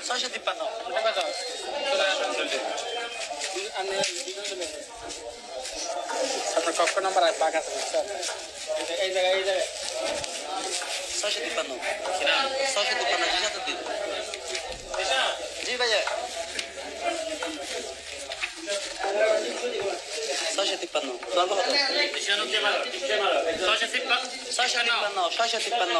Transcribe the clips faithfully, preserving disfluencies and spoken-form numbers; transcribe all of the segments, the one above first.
ছয়শো তিপ্পান্ন আপনার কক্ষ নাম্বার পাক আছে এই জায়গায় এই জায়গায় ছয়শো তিপ্পান্ন ছয়শো তিপ্পান্ন দিন জি ভাইয়া ছয়শো তিপ্পান্ন ছয়শো তিপ্পান্ন ছয়শো তিপ্পান্ন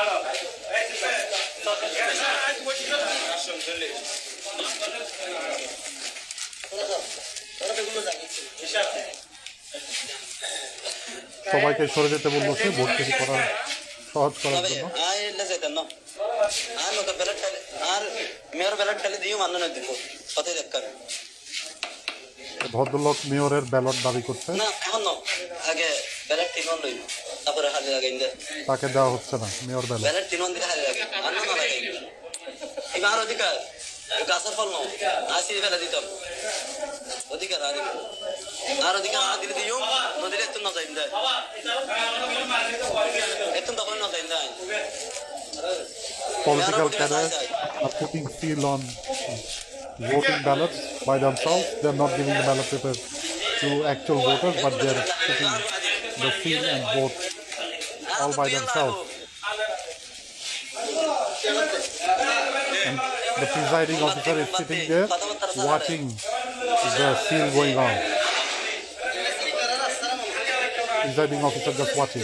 সবাইকে সরে যেতে বলবো সে ভর্তি করা সহজ করার জন্য আর মেয়র ব্যালট খালি দিয়ে মান্য দিব কথাই দেখাবে ভদ্রলোক মেয়রের ব্যালট দাবি করছে না এখন আগে ব্যালট তিন লইব তারপরে হালে লাগাই তাকে দেওয়া হচ্ছে না মেয়র ব্যালট ব্যালট তিন দিলে হালে লাগে আর না লাগাই এবার অধিকার গাছের ফল নাও আসি বেলা দিতাম অধিকার আর আর অধিকার আর দিলে দিও নদীর এত না যাই দেয় এত তখন না যাই দেয় Political cadres are putting seal on voting ballots by themselves. They are not giving the ballot papers to actual voters, but they are putting the seal and vote all by themselves. And the presiding officer is sitting there watching the seal going on. Presiding officer just watching.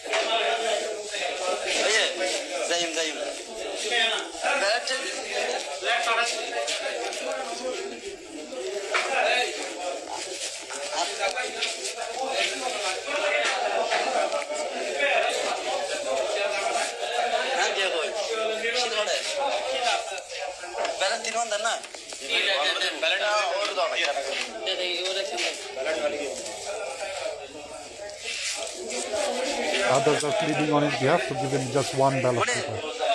Others are pleading on his behalf to give him just one ballot paper.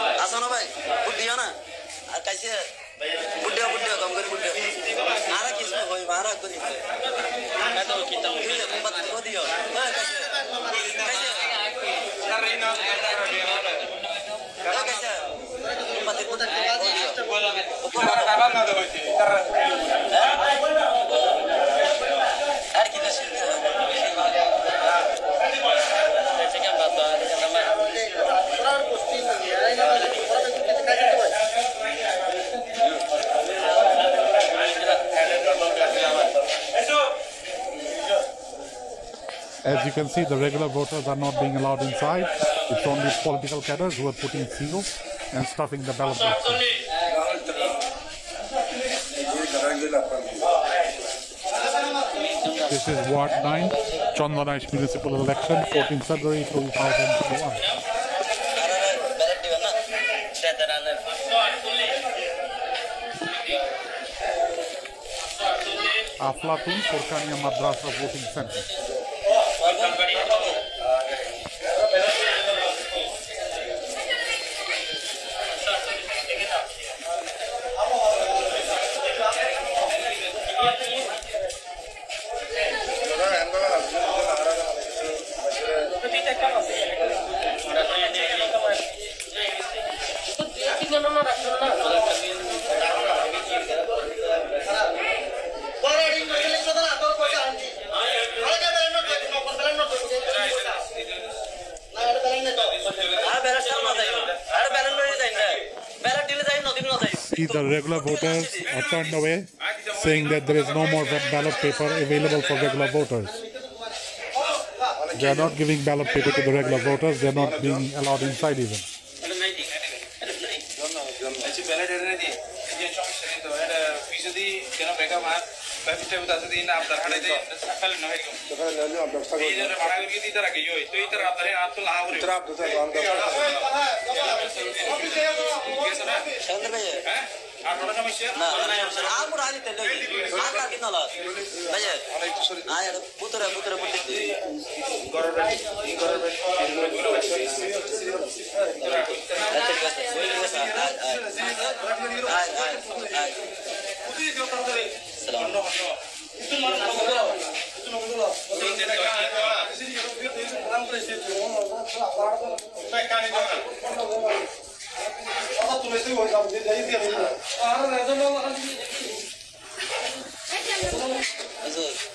As you can see, the regular voters are not being allowed inside. It's only political cadres who are putting seals and stuffing the ballot boxes. This is Ward nine, Chandanaish Municipal Election, fourteenth February two thousand twenty-one. Aflatun Furkania Madrasa Voting Center. See, the regular voters are turned away, saying that there is no more ballot paper available for regular voters. They are not giving ballot paper to the regular voters. They are not being allowed inside even.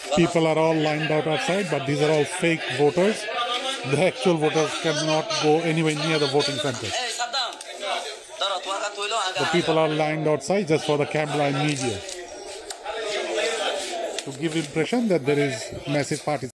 people are all lined out outside, but these are all fake voters. The actual voters cannot go anywhere near the voting center. এই সাদ্দাম ধরো তোমার কাছে হইলো আগা The people are lined outside just for the camera and media to give impression that there is massive participation.